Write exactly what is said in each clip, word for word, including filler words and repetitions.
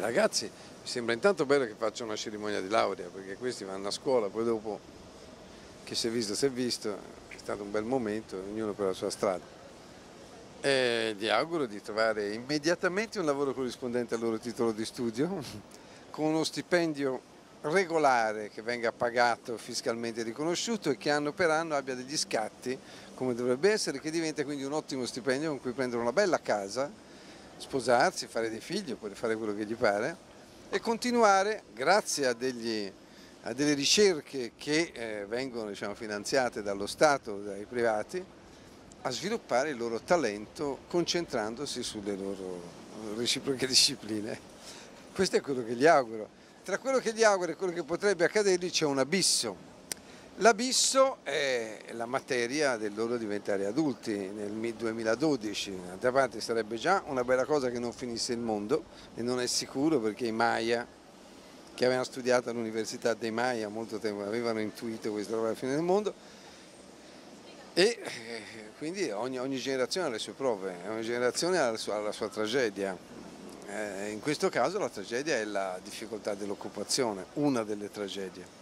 ragazzi mi sembra intanto bello che facciano una cerimonia di laurea, perché questi vanno a scuola, poi dopo che si è visto si è visto, è stato un bel momento, ognuno per la sua strada. E gli auguro di trovare immediatamente un lavoro corrispondente al loro titolo di studio, con uno stipendio regolare che venga pagato, fiscalmente riconosciuto e che anno per anno abbia degli scatti, come dovrebbe essere, che diventa quindi un ottimo stipendio con cui prendere una bella casa, sposarsi, fare dei figli, oppure fare quello che gli pare, e continuare, grazie a, degli, a delle ricerche che eh, vengono diciamo, finanziate dallo Stato, dai privati, a sviluppare il loro talento concentrandosi sulle loro reciproche discipline. Questo è quello che gli auguro. Tra quello che gli auguro e quello che potrebbe accadergli c'è un abisso. L'abisso è la materia del loro diventare adulti nel duemiladodici, d'altra parte sarebbe già una bella cosa che non finisse il mondo, e non è sicuro perché i Maya, che avevano studiato all'università dei Maya molto tempo, avevano intuito questa roba alla fine del mondo, e quindi ogni, ogni generazione ha le sue prove, ogni generazione ha la sua, la sua tragedia. Eh, in questo caso la tragedia è la difficoltà dell'occupazione, una delle tragedie.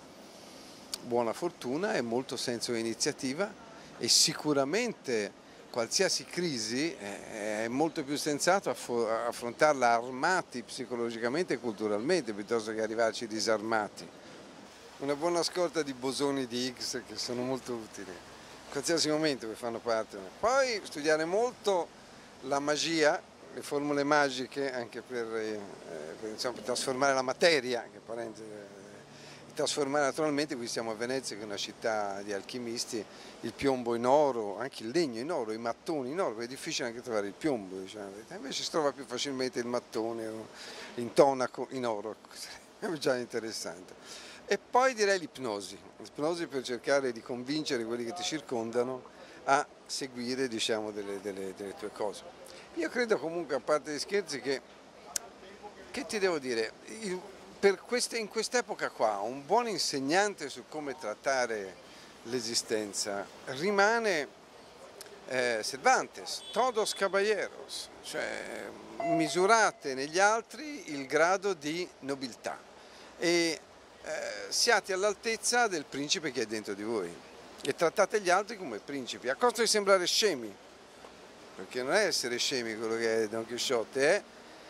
Buona fortuna e molto senso di iniziativa, e sicuramente qualsiasi crisi è molto più sensato affrontarla armati psicologicamente e culturalmente piuttosto che arrivarci disarmati. Una buona scorta di bosoni di Higgs che sono molto utili in qualsiasi momento che fanno parte. Poi studiare molto la magia, le formule magiche anche per, eh, per, insomma, per trasformare la materia, che parente, trasformare naturalmente. Qui siamo a Venezia, che è una città di alchimisti, il piombo in oro, anche il legno in oro, i mattoni in oro, perché è difficile anche trovare il piombo, diciamo. Invece si trova più facilmente il mattone in tonaco in oro, è già interessante. E poi direi l'ipnosi, l'ipnosi per cercare di convincere quelli che ti circondano a seguire diciamo, delle, delle, delle tue cose. Io credo comunque, a parte gli scherzi, che, che ti devo dire, il, per queste, in quest'epoca qua un buon insegnante su come trattare l'esistenza rimane eh, Cervantes, todos caballeros, cioè misurate negli altri il grado di nobiltà e eh, siate all'altezza del principe che è dentro di voi e trattate gli altri come principi, a costo di sembrare scemi, perché non è essere scemi quello che è Don Chisciotte, è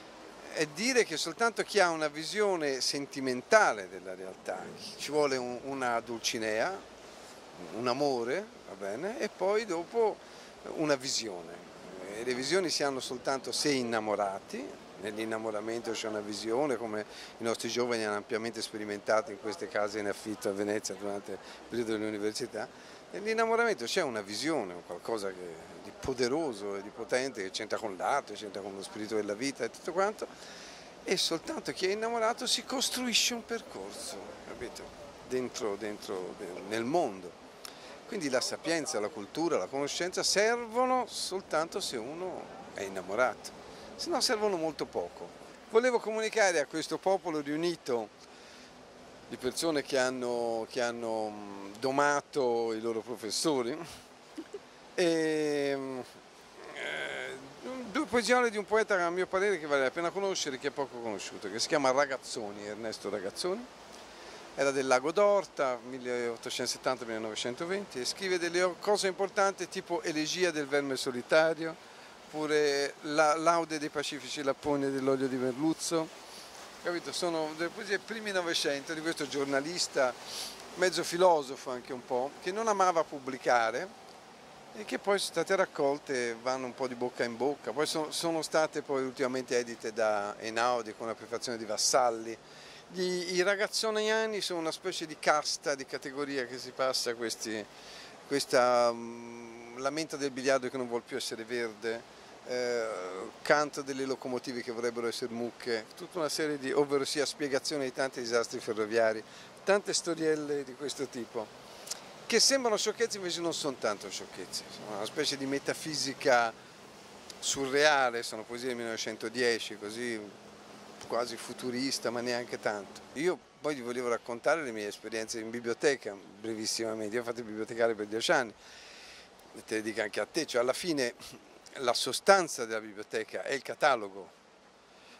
è dire che soltanto chi ha una visione sentimentale della realtà, ci vuole un, una Dulcinea, un amore, va bene, e poi dopo una visione. E le visioni si hanno soltanto se innamorati, nell'innamoramento c'è una visione, come i nostri giovani hanno ampiamente sperimentato in queste case in affitto a Venezia durante il periodo dell'università. Nell'innamoramento c'è una visione, qualcosa che, di poderoso e di potente che c'entra con l'arte, c'entra con lo spirito della vita e tutto quanto, e soltanto chi è innamorato si costruisce un percorso, capito? Dentro, dentro, nel mondo. Quindi la sapienza, la cultura, la conoscenza servono soltanto se uno è innamorato, se no servono molto poco. Volevo comunicare a questo popolo riunito di persone che hanno, che hanno domato i loro professori, e, eh, due poesione di un poeta a mio parere che vale la pena conoscere, che è poco conosciuto, che si chiama Ragazzoni, Ernesto Ragazzoni, era del Lago d'Orta, milleottocentosettanta millenovecentoventi, e scrive delle cose importanti tipo Elegia del verme solitario, oppure la Laude dei pacifici lapponi dell'olio di merluzzo. Capito? Sono delle poesie primi Novecento di questo giornalista, mezzo filosofo anche un po', che non amava pubblicare e che poi sono state raccolte e vanno un po' di bocca in bocca. Poi sono, sono state poi ultimamente edite da Einaudi con la prefazione di Vassalli. Gli, I ragazzoniani sono una specie di casta, di categoria che si passa a questi, questa um, lamento del biliardo che non vuol più essere verde, Eh, canto delle locomotive che vorrebbero essere mucche, tutta una serie di, ovvero sia spiegazione di tanti disastri ferroviari, tante storielle di questo tipo, che sembrano sciocchezze invece non sono tanto sciocchezze, sono una specie di metafisica surreale, sono poesie del millenovecentodieci, così quasi futurista, ma neanche tanto. Io poi vi volevo raccontare le mie esperienze in biblioteca, brevissimamente. Io ho fatto il bibliotecario per dieci anni, e te le dico anche a te, cioè alla fine la sostanza della biblioteca è il catalogo,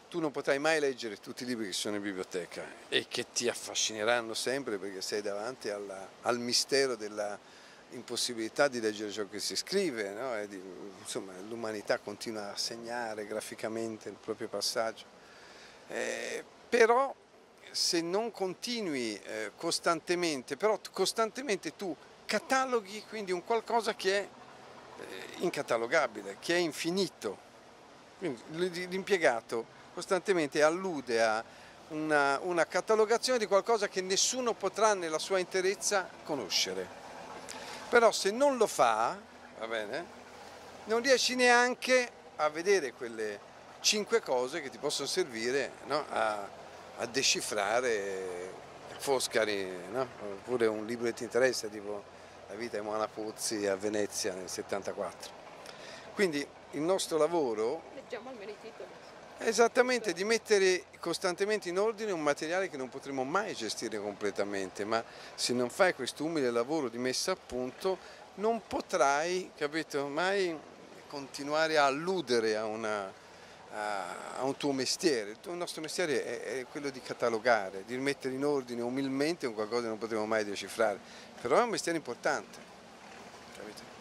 tu non potrai mai leggere tutti i libri che sono in biblioteca e che ti affascineranno sempre perché sei davanti alla, al mistero della impossibilità di leggere ciò che si scrive, no? E di, insomma, l'umanità continua a segnare graficamente il proprio passaggio. Eh, però se non continui eh, costantemente, però costantemente tu cataloghi quindi un qualcosa che è eh, incatalogabile, che è infinito. Quindi l'impiegato costantemente allude a una, una catalogazione di qualcosa che nessuno potrà nella sua interezza conoscere. Però se non lo fa, va bene, non riesci neanche a vedere quelle cinque cose che ti possono servire, no? a, a decifrare Foscari, no? Oppure un libro che ti interessa, tipo La vita di Moana Pozzi a Venezia nel settantaquattro. Quindi il nostro lavoro Leggiamo almeno i titoli. è esattamente di mettere costantemente in ordine un materiale che non potremo mai gestire completamente, ma se non fai questo umile lavoro di messa a punto non potrai, capito, mai continuare a alludere a, una, a, a un tuo mestiere. Il nostro mestiere è, è quello di catalogare, di mettere in ordine umilmente un qualcosa che non potremo mai decifrare, però è un mestiere importante, capito?